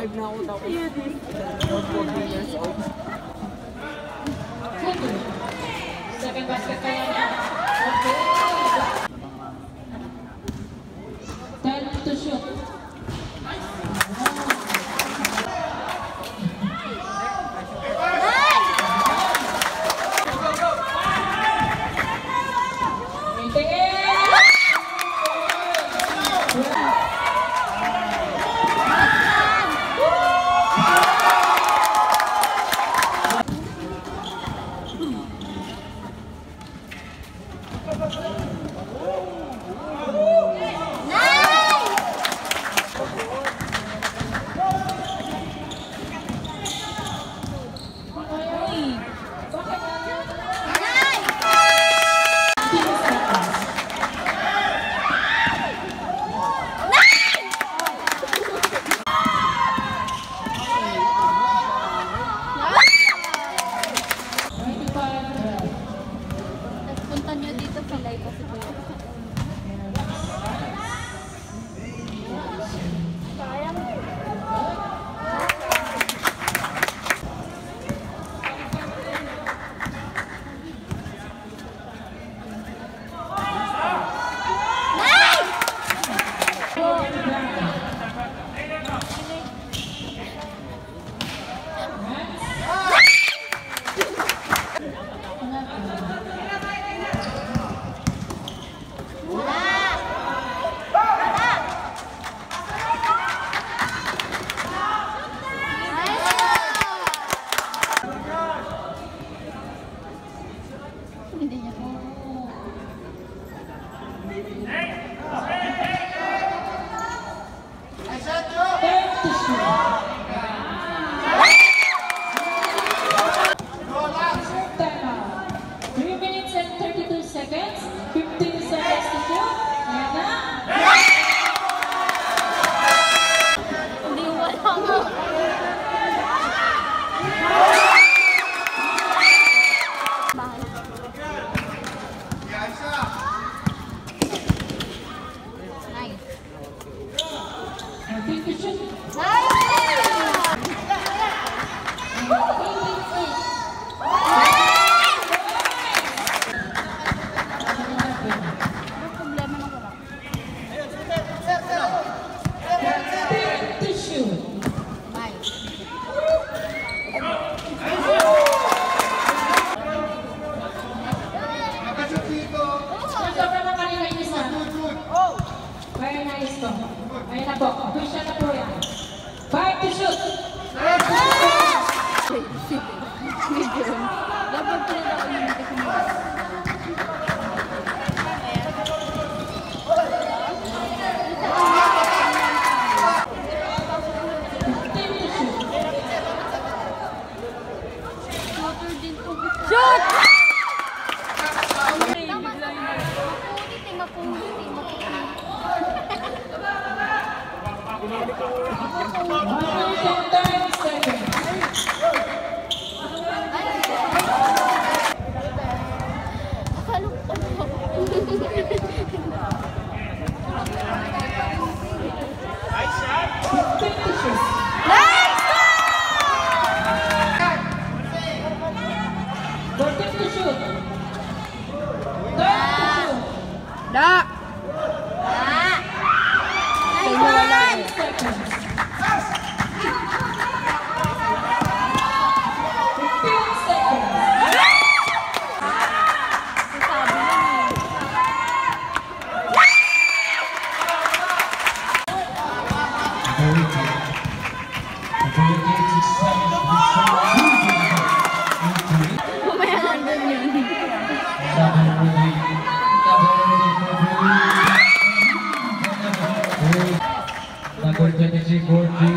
25 na ako tapos 14 years old. Second basket kaya niya. Okay. 10 to shoot. Ayun na po. Push na po yan. 5 to shoot! Dapat pinita ko yung natin kumula. Shoot! Da! Number 23, Gordy.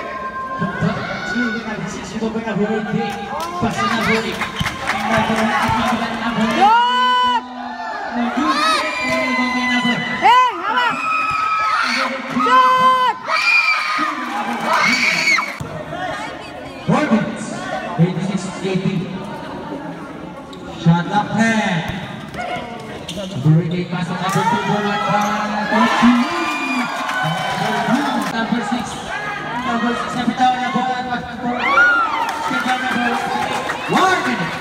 Pasok na bulik. 10. Hurricane pass on number 2 ball at number 6. Number 6 na bitaw na ball at 1 minute.